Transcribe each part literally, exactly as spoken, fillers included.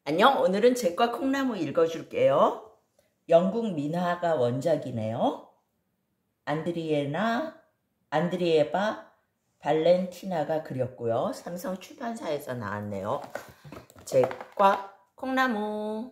안녕. 오늘은 잭과 콩나무 읽어줄게요. 영국 민화가 원작이네요. 안드리에나, 안드리에바 발렌티나가 그렸고요. 삼성 출판사에서 나왔네요. 잭과 콩나무.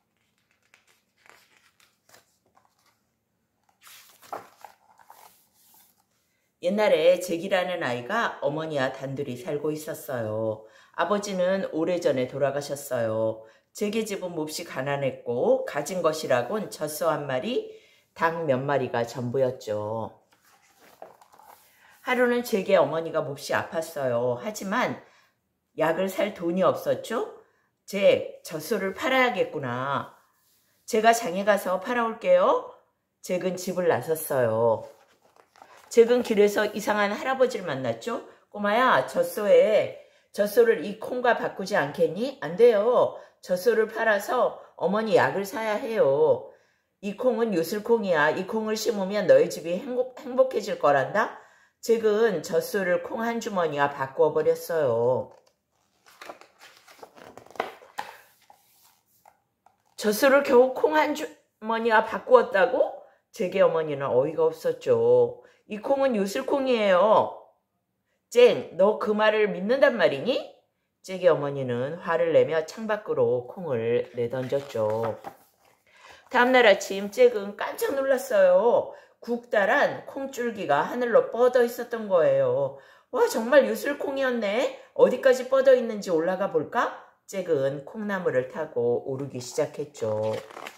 옛날에 잭이라는 아이가 어머니와 단둘이 살고 있었어요. 아버지는 오래전에 돌아가셨어요. 잭의 집은 몹시 가난했고 가진 것이라곤 젖소 한 마리, 닭 몇 마리가 전부였죠. 하루는 잭의 어머니가 몹시 아팠어요. 하지만 약을 살 돈이 없었죠. 잭, 젖소를 팔아야겠구나. 제가 장에 가서 팔아올게요. 잭은 집을 나섰어요. 잭은 길에서 이상한 할아버지를 만났죠. 꼬마야, 젖소에 젖소를 이 콩과 바꾸지 않겠니? 안 돼요. 젖소를 팔아서 어머니 약을 사야 해요. 이 콩은 유슬콩이야. 이 콩을 심으면 너희 집이 행복, 행복해질 거란다. 잭은 젖소를 콩 한 주머니와 바꾸어 버렸어요. 젖소를 겨우 콩 한 주머니와 바꾸었다고? 잭의 어머니는 어이가 없었죠. 이 콩은 유슬콩이에요. 잭, 너 그 말을 믿는단 말이니? 잭의 어머니는 화를 내며 창밖으로 콩을 내던졌죠. 다음날 아침 잭은 깜짝 놀랐어요. 굵다란 콩줄기가 하늘로 뻗어 있었던 거예요. 와, 정말 유슬콩이었네. 어디까지 뻗어 있는지 올라가 볼까? 잭은 콩나무를 타고 오르기 시작했죠.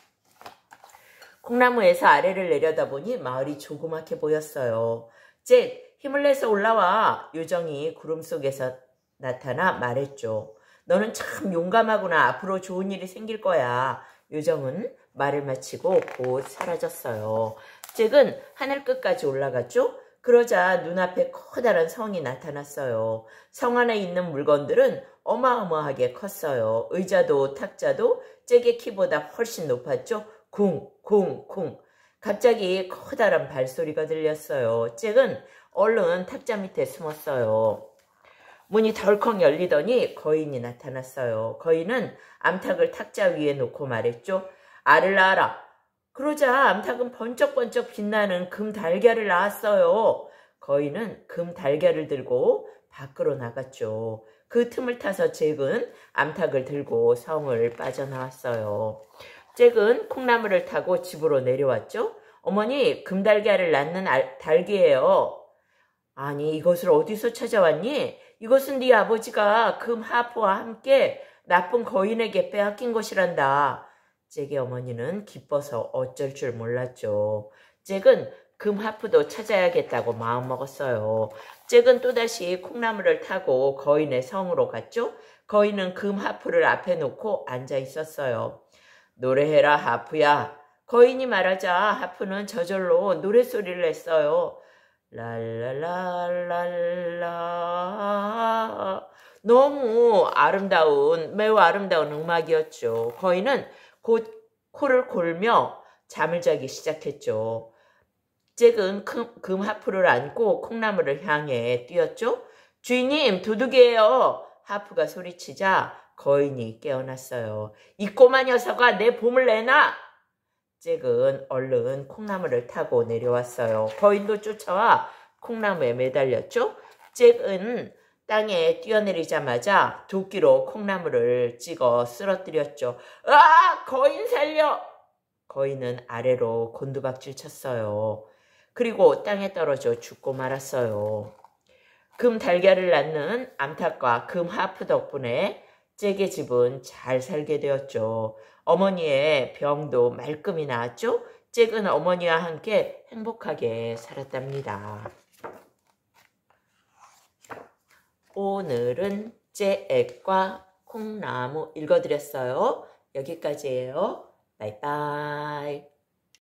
콩나무에서 아래를 내려다보니 마을이 조그맣게 보였어요. 잭, 힘을 내서 올라와. 요정이 구름 속에서 나타나 말했죠. 너는 참 용감하구나. 앞으로 좋은 일이 생길 거야. 요정은 말을 마치고 곧 사라졌어요. 잭은 하늘 끝까지 올라갔죠. 그러자 눈앞에 커다란 성이 나타났어요. 성 안에 있는 물건들은 어마어마하게 컸어요. 의자도 탁자도 잭의 키보다 훨씬 높았죠. 쿵, 쿵, 쿵. 갑자기 커다란 발소리가 들렸어요. 잭은 얼른 탁자 밑에 숨었어요. 문이 덜컥 열리더니 거인이 나타났어요. 거인은 암탉을 탁자 위에 놓고 말했죠. 알을 낳아라. 그러자 암탉은 번쩍번쩍 빛나는 금 달걀을 낳았어요. 거인은 금 달걀을 들고 밖으로 나갔죠. 그 틈을 타서 잭은 암탉을 들고 성을 빠져나왔어요. 잭은 콩나무를 타고 집으로 내려왔죠. 어머니, 금달걀을 낳는 알, 닭이에요. 아니, 이것을 어디서 찾아왔니? 이것은 네 아버지가 금 하프와 함께 나쁜 거인에게 빼앗긴 것이란다. 잭의 어머니는 기뻐서 어쩔 줄 몰랐죠. 잭은 금 하프도 찾아야겠다고 마음먹었어요. 잭은 또다시 콩나무를 타고 거인의 성으로 갔죠. 거인은 금 하프를 앞에 놓고 앉아 있었어요. 노래해라, 하프야. 거인이 말하자 하프는 저절로 노랫소리를 냈어요. 랄랄랄랄라. 너무 아름다운, 매우 아름다운 음악이었죠. 거인은 곧 코를 골며 잠을 자기 시작했죠. 잭은 금, 금 하프를 안고 콩나무를 향해 뛰었죠. 주인님, 도둑이에요. 하프가 소리치자 거인이 깨어났어요. 이 꼬마 녀석아, 내 봄을 내놔! 잭은 얼른 콩나무를 타고 내려왔어요. 거인도 쫓아와 콩나무에 매달렸죠. 잭은 땅에 뛰어내리자마자 도끼로 콩나무를 찍어 쓰러뜨렸죠. 아! 거인 살려! 거인은 아래로 곤두박질 쳤어요. 그리고 땅에 떨어져 죽고 말았어요. 금 달걀을 낳는 암탉과 금 하프 덕분에 잭의 집은 잘 살게 되었죠. 어머니의 병도 말끔히 나았죠. 잭은 어머니와 함께 행복하게 살았답니다. 오늘은 잭과 콩나무 읽어드렸어요. 여기까지예요. 바이바이.